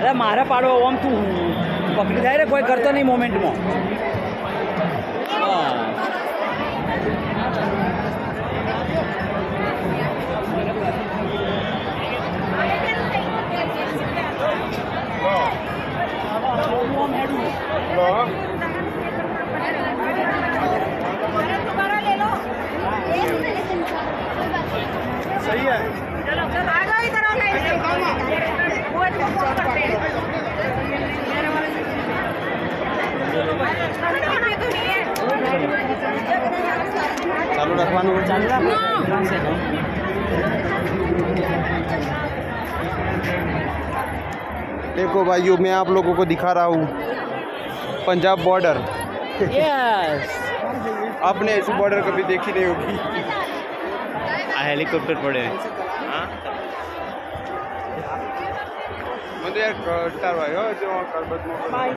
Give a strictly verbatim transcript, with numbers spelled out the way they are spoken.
अरे मारे पाड़ो आम तू पकड़ी थाय रे कोई करतो नहीं मोमेंट में। सही है। चलो चलो आ जाओ इधर आ जाओ। चालू रखवानू चालू रख। देखो भाइयों, मैं आप लोगों को दिखा रहा हूँ पंजाब बॉर्डर। यस आपने ऐसी बॉर्डर कभी देखी नहीं होगी। हेलीकॉप्टर पड़े मुझे यार भाई हो जो